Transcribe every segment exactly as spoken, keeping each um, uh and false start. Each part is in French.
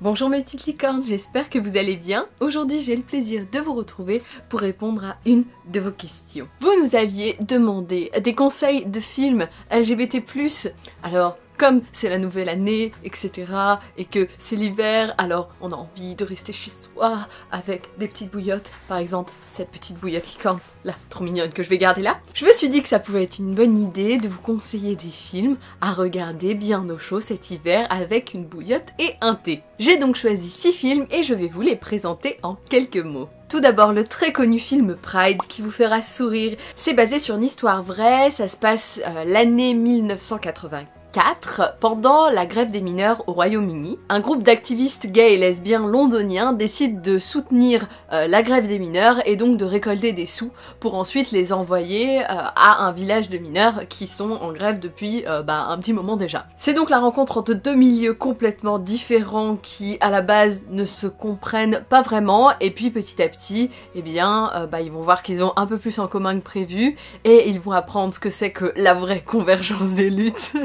Bonjour mes petites licornes, j'espère que vous allez bien. Aujourd'hui j'ai le plaisir de vous retrouver pour répondre à une de vos questions. Vous nous aviez demandé des conseils de films L G B T plus, alors comme c'est la nouvelle année, et cetera, et que c'est l'hiver, alors on a envie de rester chez soi avec des petites bouillottes. Par exemple, cette petite bouillotte licorne, là, trop mignonne, que je vais garder là. Je me suis dit que ça pouvait être une bonne idée de vous conseiller des films à regarder bien au chaud cet hiver avec une bouillotte et un thé. J'ai donc choisi six films et je vais vous les présenter en quelques mots. Tout d'abord, le très connu film Pride qui vous fera sourire. C'est basé sur une histoire vraie, ça se passe euh, l'année mille neuf cent quatre-vingt-quatre. Pendant la grève des mineurs au Royaume-Uni. Un groupe d'activistes gays et lesbiens londoniens décide de soutenir euh, la grève des mineurs et donc de récolter des sous pour ensuite les envoyer euh, à un village de mineurs qui sont en grève depuis euh, bah, un petit moment déjà. C'est donc la rencontre entre deux milieux complètement différents qui à la base ne se comprennent pas vraiment et puis petit à petit, eh bien, euh, bah, ils vont voir qu'ils ont un peu plus en commun que prévu et ils vont apprendre ce que c'est que la vraie convergence des luttes.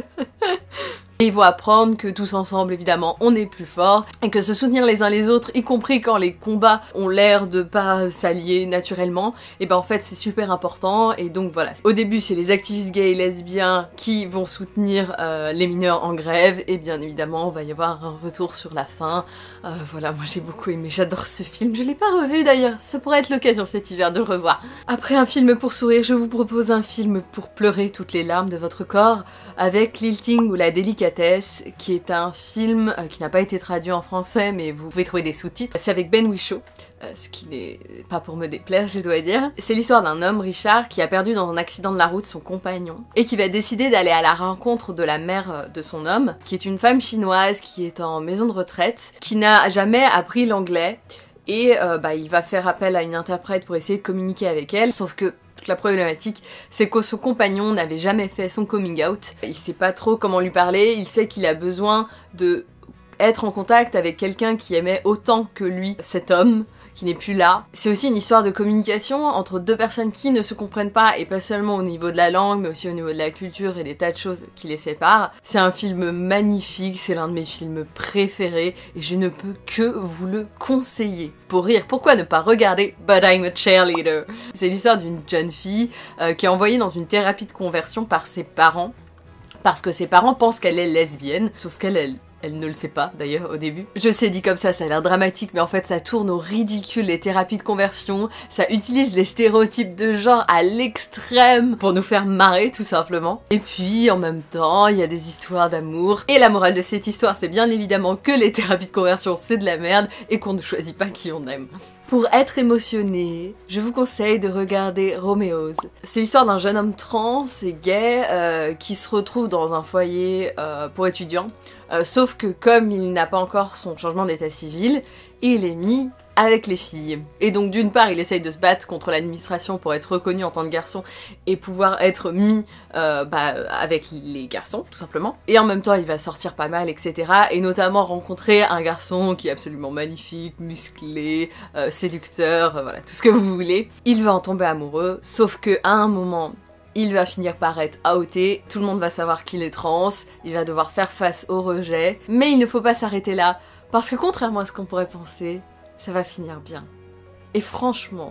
Et ils vont apprendre que tous ensemble, évidemment, on est plus fort et que se soutenir les uns les autres, y compris quand les combats ont l'air de pas s'allier naturellement, et ben en fait c'est super important. Et donc voilà, au début c'est les activistes gays et lesbiens qui vont soutenir euh, les mineurs en grève, et bien évidemment on va y avoir un retour sur la fin. Euh, voilà, moi j'ai beaucoup aimé, j'adore ce film, je l'ai pas revu d'ailleurs, ça pourrait être l'occasion cet hiver de le revoir. Après un film pour sourire, je vous propose un film pour pleurer toutes les larmes de votre corps, avec Lilting ou la délicatesse, qui est un film euh, qui n'a pas été traduit en français, mais vous pouvez trouver des sous-titres. C'est avec Ben Whishaw, euh, ce qui n'est pas pour me déplaire, je dois dire. C'est l'histoire d'un homme, Richard, qui a perdu dans un accident de la route son compagnon, et qui va décider d'aller à la rencontre de la mère de son homme, qui est une femme chinoise qui est en maison de retraite, qui n'a jamais appris l'anglais, et euh, bah, il va faire appel à une interprète pour essayer de communiquer avec elle, sauf que toute la problématique, c'est que son compagnon n'avait jamais fait son coming out. Il sait pas trop comment lui parler, il sait qu'il a besoin de être en contact avec quelqu'un qui aimait autant que lui cet homme, qui n'est plus là. C'est aussi une histoire de communication entre deux personnes qui ne se comprennent pas, et pas seulement au niveau de la langue, mais aussi au niveau de la culture et des tas de choses qui les séparent. C'est un film magnifique, c'est l'un de mes films préférés, et je ne peux que vous le conseiller. Pour rire, pourquoi ne pas regarder But I'm a Cheerleader? C'est l'histoire d'une jeune fille euh, qui est envoyée dans une thérapie de conversion par ses parents, parce que ses parents pensent qu'elle est lesbienne, sauf qu'elle elle, Elle ne le sait pas d'ailleurs au début. Je sais, dit comme ça, ça a l'air dramatique, mais en fait ça tourne au ridicule, les thérapies de conversion, ça utilise les stéréotypes de genre à l'extrême pour nous faire marrer tout simplement. Et puis en même temps, il y a des histoires d'amour, et la morale de cette histoire c'est bien évidemment que les thérapies de conversion c'est de la merde, et qu'on ne choisit pas qui on aime. Pour être émotionné, je vous conseille de regarder Romeo's. C'est l'histoire d'un jeune homme trans et gay euh, qui se retrouve dans un foyer euh, pour étudiants, euh, sauf que comme il n'a pas encore son changement d'état civil, il est mis avec les filles. Et donc d'une part il essaye de se battre contre l'administration pour être reconnu en tant que garçon et pouvoir être mis euh, bah, avec les garçons tout simplement. Et en même temps il va sortir pas mal, et cetera. Et notamment rencontrer un garçon qui est absolument magnifique, musclé, euh, séducteur, euh, voilà, tout ce que vous voulez. Il va en tomber amoureux, sauf que à un moment il va finir par être outé, tout le monde va savoir qu'il est trans, il va devoir faire face au rejet. Mais il ne faut pas s'arrêter là, parce que contrairement à ce qu'on pourrait penser, ça va finir bien. Et franchement,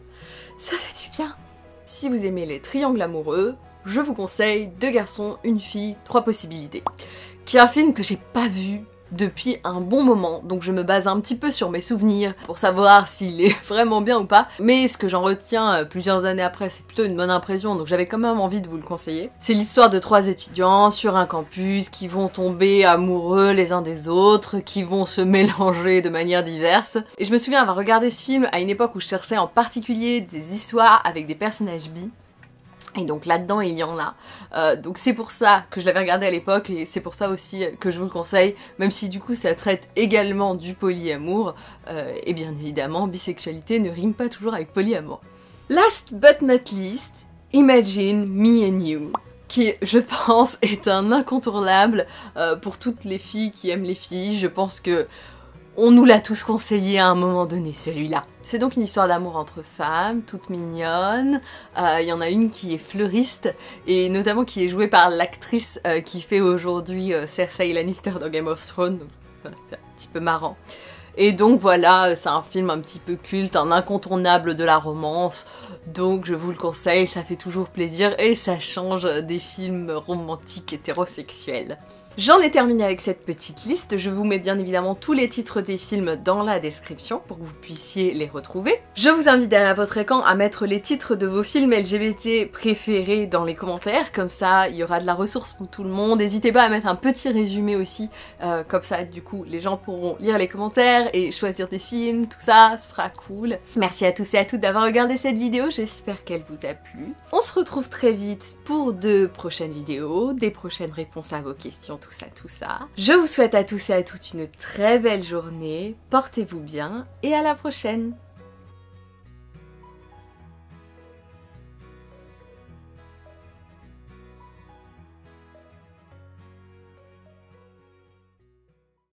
ça fait du bien. Si vous aimez les triangles amoureux, je vous conseille Deux garçons, une fille, trois possibilités, qui est un film que j'ai pas vu depuis un bon moment, donc je me base un petit peu sur mes souvenirs pour savoir s'il est vraiment bien ou pas, mais ce que j'en retiens plusieurs années après, c'est plutôt une bonne impression, donc j'avais quand même envie de vous le conseiller. C'est l'histoire de trois étudiants sur un campus qui vont tomber amoureux les uns des autres, qui vont se mélanger de manière diverse, et je me souviens avoir regardé ce film à une époque où je cherchais en particulier des histoires avec des personnages bi. Et donc là-dedans il y en a, euh, donc c'est pour ça que je l'avais regardé à l'époque, et c'est pour ça aussi que je vous le conseille, même si du coup ça traite également du polyamour, euh, et bien évidemment bisexualité ne rime pas toujours avec polyamour. Last but not least, Imagine Me and You, qui je pense est un incontournable euh, pour toutes les filles qui aiment les filles. Je pense que on nous l'a tous conseillé à un moment donné, celui-là. C'est donc une histoire d'amour entre femmes, toutes mignonnes. Il euh, y en a une qui est fleuriste, et notamment qui est jouée par l'actrice euh, qui fait aujourd'hui euh, Cersei Lannister dans Game of Thrones. Donc, C'est un petit peu marrant. Et donc voilà, c'est un film un petit peu culte, un incontournable de la romance, donc je vous le conseille, ça fait toujours plaisir et ça change des films romantiques hétérosexuels. J'en ai terminé avec cette petite liste, je vous mets bien évidemment tous les titres des films dans la description pour que vous puissiez les retrouver. Je vous invite derrière votre écran à mettre les titres de vos films L G B T préférés dans les commentaires, comme ça il y aura de la ressource pour tout le monde. N'hésitez pas à mettre un petit résumé aussi, euh, comme ça du coup les gens pourront lire les commentaires et choisir des films, tout ça, ce sera cool. Merci à tous et à toutes d'avoir regardé cette vidéo, j'espère qu'elle vous a plu. On se retrouve très vite pour de prochaines vidéos, des prochaines réponses à vos questions, tout ça, tout ça. Je vous souhaite à tous et à toutes une très belle journée, portez-vous bien et à la prochaine!